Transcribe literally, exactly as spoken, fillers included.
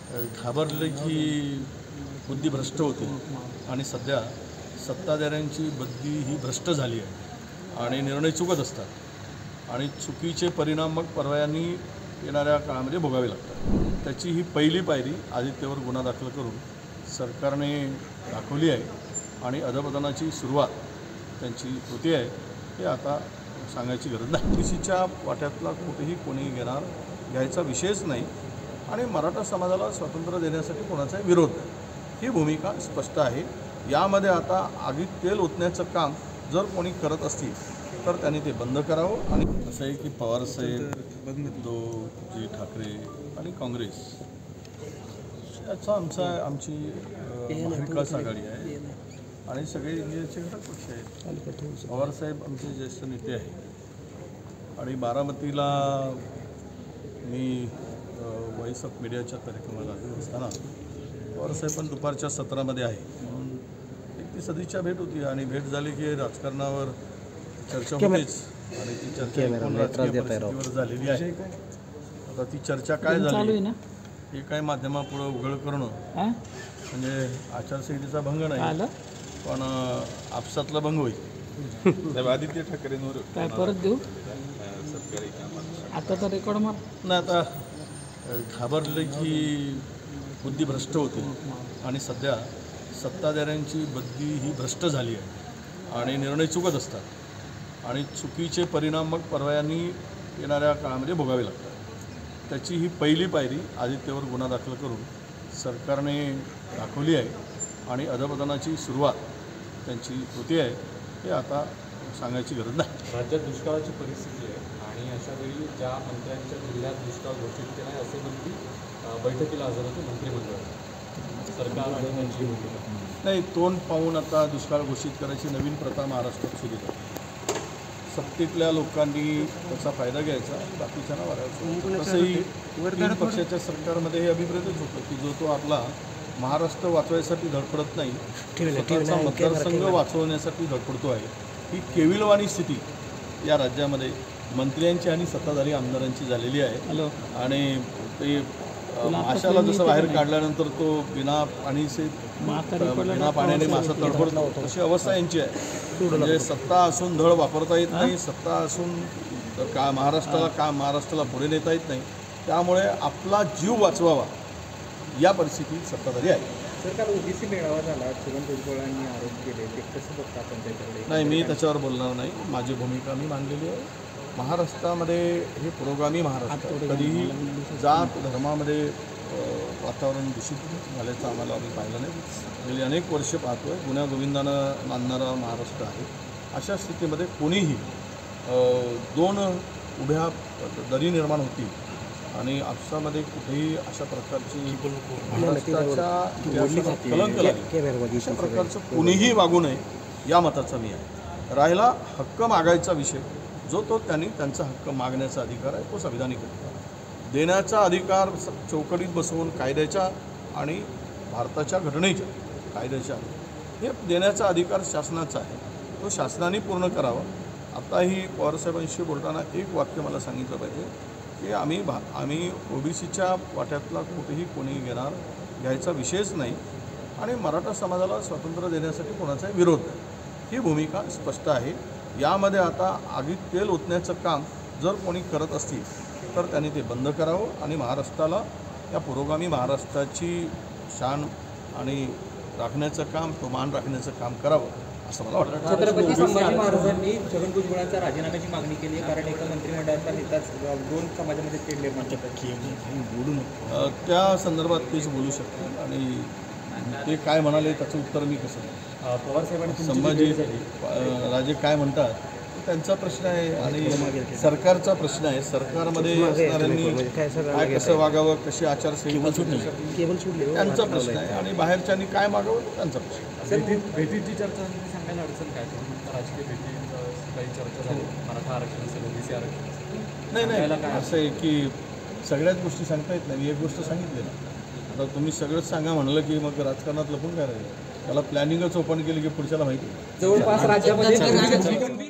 घाबरले की बुद्धी भ्रष्ट होते आणि सध्या सत्ताधाऱ्यांची बुद्धी ही भ्रष्ट झाली आहे आणि निर्णय चुकत असतात आणि चुकीचे परिणाम मग पर्यायाने येणाऱ्या काळामध्ये भोगावे लागतात। त्याची ही पहिली पायरी आदित्यवर गुन्हा दाखल करून सरकारने दाखवली आहे आणि अधपतनाची सुरुवात त्यांची होती आहे हे आता सांगायची गरज नाही। ओबीसीच्या वाट्यातला कुठेही कोणी घेणार घ्यायचा विषयच नाही आणि मराठा समाजाला स्वातंत्र्य देण्यासाठी कोणाचाही विरोध नाही, ही भूमिका स्पष्ट आहे। यामध्ये आता आगीत तेल ओतण्याचं काम जर कोणी करत असतील तर त्यांनी ते बंद करावं। आणि असं आहे की पवारसाहेब, उद्धवजी ठाकरे आणि काँग्रेस याचा आमचा आमची महाविकास आघाडी आहे आणि सगळे इंडियाचे घटक पक्ष आहेत। पवारसाहेब आमचे ज्येष्ठ नेते आहेत आणि बारामतीला मी व्हॉइस ऑफ मीडियाच्या कार्यक्रमाला असताना पवारसाहेब पण दुपारच्या सत्रामध्ये आहे म्हणून एक ती सदिच्छा भेट होती आणि भेट झाली की राजकारणावर चर्चा होतीच आणि ती चर्चा राजकीय परिस्थितीवर झालेली आहे। आता ती चर्चा काय झाली हे काय माध्यमापुढे उघड करणं म्हणजे आचारसंहितेचा भंग नाही पण आपसातला भंग होईल। आदित्य ठाकरेंवर काय परत देऊ आता तर रेकॉर्ड मार नाही। आता घाबरले की बुद्धी भ्रष्ट होते आणि सध्या सत्ताधाऱ्यांची बुद्धी ही भ्रष्ट झाली आहे आणि निर्णय चुकत असतात आणि चुकीचे परिणाम मग पर्यायाने येणाऱ्या काळामध्ये भोगावे लागतात। त्याची ही पहिली पायरी आदित्यवर गुन्हा दाखल करून सरकारने दाखवली आहे आणि अधपतनाची सुरुवात त्यांची होती आहे हे आता सांगायची गरज नाही। राज्यात दुष्काळाची परिस्थिती आहे आणि अशा वेळी ज्या मंत्र्यांच्या जिल्ह्यात दुष्काळ घोषित केला आहे असे मंत्री बैठकीला हजर होते मंत्रिमंडळ सरकार आणि त्यांची भूमिका नाही। तोंड पाहून आता दुष्काळ घोषित करायची नवीन प्रथा महाराष्ट्रात सुरू आहे। सत्तेतल्या लोकांनी त्याचा फायदा घ्यायचा बाकीच्यांना वाढायचं। तसंही तीन पक्षाच्या सरकारमध्ये हे अभिप्रेतच होतं की जो तो आपला महाराष्ट्र वाचवायसाठी धडपडत नाही, स्वतःचा मतदारसंघ वाचवण्यासाठी धडपडतो आहे। ही केविलवाणी स्थिती या राज्यामध्ये मंत्र्यांची आणि सत्ताधारी आमदारांची झालेली आहे आणि ते माशाला जसं बाहेर काढल्यानंतर तो बिना पाणीचे बिना पाण्याने मासा तडफडतो अशी अवस्था यांची आहे। म्हणजे सत्ता असून धड वापरता येत नाही, सत्ता असून का महाराष्ट्राला का महाराष्ट्राला पुढे नेता येत नाही, त्यामुळे आपला जीव वाचवावा या परिस्थितीत सत्ताधारी आहे। सरकार ओबीसी मेळावा झाला, छगन भुजबळांनी आरोप केले, ते कसं बघता आपण त्याच्याकडे? नाही, मी त्याच्यावर बोलणार नाही। माझी भूमिका मी मांडलेली आहे। महाराष्ट्रामध्ये हे पुरोगामी महाराष्ट्र कधीही जात धर्मामध्ये वातावरण दूषित झाल्याचं आम्हाला आम्ही पाहिलं नाही। गेली अनेक वर्ष पाहतो आहे गुन्ह्या गोविंदानं नांदणारा महाराष्ट्र आहे। अशा स्थितीमध्ये कोणीही दोन उभ्या दरी निर्माण होती आणि आपसामध्ये कुठेही अशा प्रकारची महाराष्ट्राच्या कलंक लागेल अशा प्रकारचं कोणीही वागू नये या मताचा मी आहे। राहिला हक्क मागायचा विषय, जो तो त्यांनी त्यांचा हक्क मागण्याचा अधिकार आहे तो संविधानिक अधिकार देण्याचा अधिकार चौकटीत बसवून कायद्याच्या आणि भारताच्या घटनेच्या कायद्याच्या हे देण्याचा अधिकार शासनाचा आहे, तो शासनाने पूर्ण करावा। आताही पवारसाहेबांशी बोलताना एक वाक्य मला सांगितलं पाहिजे की आम्ही भा आम्ही ओबीसीच्या वाट्यातला कुठेही कोणी घेणार घ्यायचा विषयच नाही आणि मराठा समाजाला स्वातंत्र्य देण्यासाठी कोणाचाही विरोध नाही, ही भूमिका स्पष्ट आहे। यामध्ये आता आगीत तेल ओतण्याचं काम जर कोणी करत असतील तर त्यांनी ते बंद करावं आणि महाराष्ट्राला या पुरोगामी महाराष्ट्राची शान आणि राखण्याचं काम, तो मान राखण्याचं काम करावं असं मला वाटतं। छत्रपती संभाजी महाराजांनी छगन भुजबळांच्या राजीनाम्याची मागणी केली आहे कारण एका मंत्रिमंडळाचा नेताच दोन समाजामध्ये तेढ निर्माण करतात। त्या संदर्भात तेच बोलू शकते आणि ते काय म्हणाले त्याचं उत्तर मी कसं पवारसाहेबांनी संभाजी राजे काय म्हणतात त्यांचा प्रश्न आहे आणि सरकारचा प्रश्न आहे। सरकारमध्ये असणाऱ्यांनी काय कसं वागावं, कशी आचारसंहिता त्यांचा प्रश्न आहे आणि बाहेरच्यांनी काय मागावं त्यांचा प्रश्न आहे। भेटीची चर्चा सांगायला अडचण काय राजकीय भेटी काही चर्चा झाली मराठा आरक्षण असेल ओबीसी आरक्षण नाही नाही असं आहे की सगळ्याच गोष्टी सांगता येत नाही। एक गोष्ट सांगितली ना, आता तुम्ही सगळंच सांगा म्हणलं की मग राजकारणात लपून काय राहील? त्याला प्लॅनिंगच ओपन केली की पुढच्याला माहिती जवळपास राज्यामध्ये